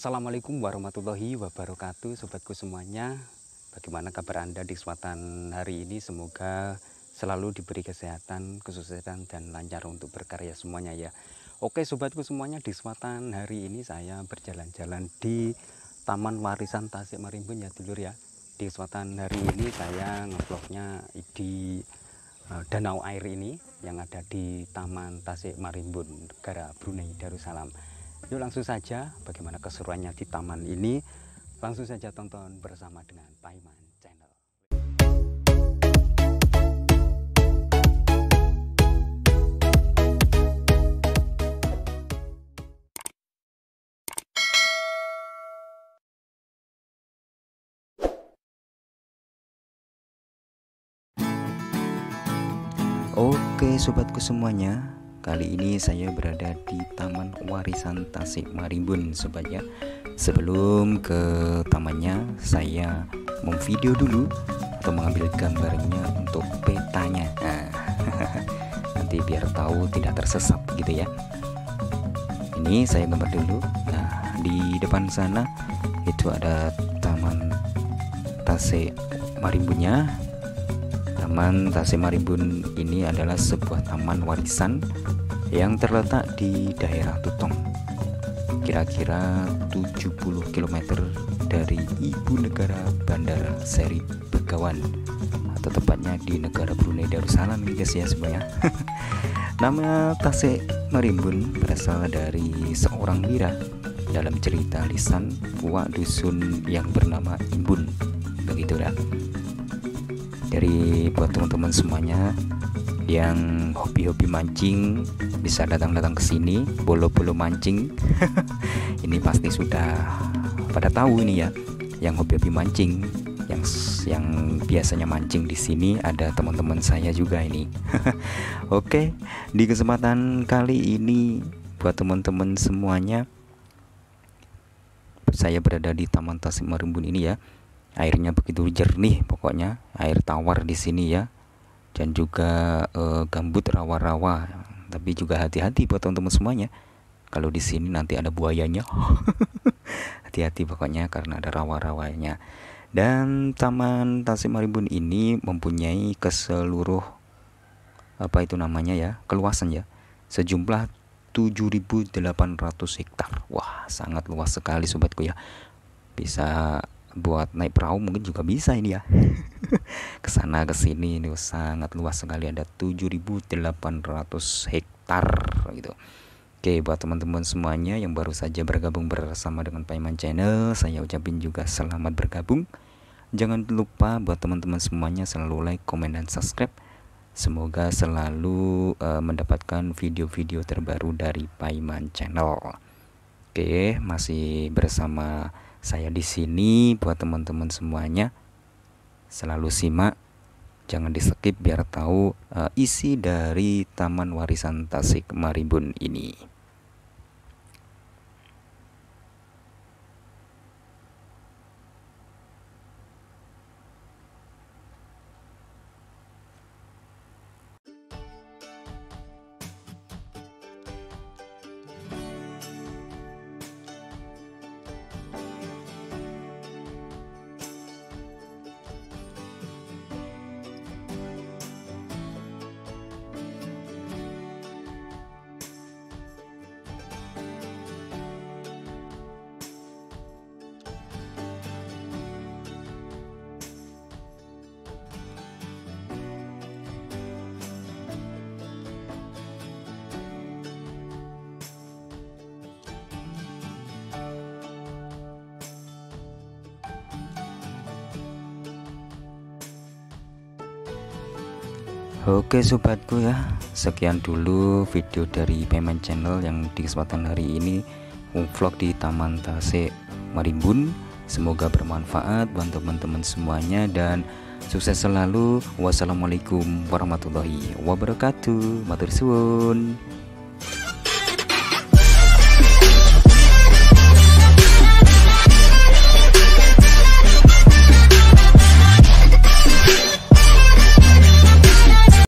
Assalamualaikum warahmatullahi wabarakatuh, sobatku semuanya. Bagaimana kabar Anda di kesempatan hari ini? Semoga selalu diberi kesehatan, kesuksesan, dan lancar untuk berkarya semuanya ya. Oke sobatku semuanya, di kesempatan hari ini saya berjalan-jalan di Taman Warisan Tasik Marimbun ya dulur ya. Di kesempatan hari ini saya ngevlognya di danau air ini yang ada di Taman Tasik Marimbun, negara Brunei Darussalam. Yuk langsung saja, bagaimana keseruannya di taman ini, langsung saja tonton bersama dengan Paiman Channel. Oke sobatku semuanya, kali ini saya berada di Taman Warisan Tasik Marimbun sobat ya. Sebelum ke tamannya, saya memvideo dulu atau mengambil gambarnya untuk petanya. Nanti biar tahu tidak tersesat gitu ya. Ini saya gambar dulu. Nah, di depan sana itu ada Taman Tasik Marimbunnya. Taman Tasik Marimbun ini adalah sebuah taman warisan yang terletak di daerah Tutong, kira-kira 70 km dari ibu negara Bandara Seri Begawan, atau tepatnya di negara Brunei Darussalam ini guys ya semuanya. Nama Tasik Marimbun berasal dari seorang wira dalam cerita lisan Puak dusun yang bernama Imbun, begitu ya. Jadi buat teman-teman semuanya yang hobi-hobi mancing bisa datang-datang ke sini, bolo-bolo mancing. Ini pasti sudah pada tahu ini ya, yang hobi-hobi mancing, yang biasanya mancing di sini ada teman-teman saya juga ini. Oke, di kesempatan kali ini buat teman-teman semuanya, saya berada di Taman Tasik Marimbun ini ya. Airnya begitu jernih, pokoknya air tawar di sini ya, dan juga gambut rawa-rawa. Tapi juga hati-hati buat teman-teman semuanya, kalau di sini nanti ada buayanya. Hati-hati pokoknya karena ada rawa-rawanya. Dan Taman Tasik Marimbun ini mempunyai keluasan ya, sejumlah 7.800 hektar. Wah, sangat luas sekali sobatku ya. Bisa buat naik perahu mungkin juga bisa ini ya. Kesana kesini ini sangat luas sekali, ada 7.800 hektar gitu. Oke, buat teman-teman semuanya yang baru saja bergabung bersama dengan Paiman Channel, saya ucapin juga selamat bergabung. Jangan lupa buat teman-teman semuanya selalu like, komen, dan subscribe. Semoga selalu mendapatkan video-video terbaru dari Paiman Channel. Oke, masih bersama saya di sini. Buat teman-teman semuanya selalu simak, jangan di skip biar tahu isi dari Taman Warisan Tasik Marimbun ini. Oke sobatku ya, sekian dulu video dari Paiman Channel yang di kesempatan hari ini vlog di Taman Tasik Marimbun. Semoga bermanfaat buat teman-teman semuanya dan sukses selalu. Wassalamualaikum warahmatullahi wabarakatuh. Matur suwun.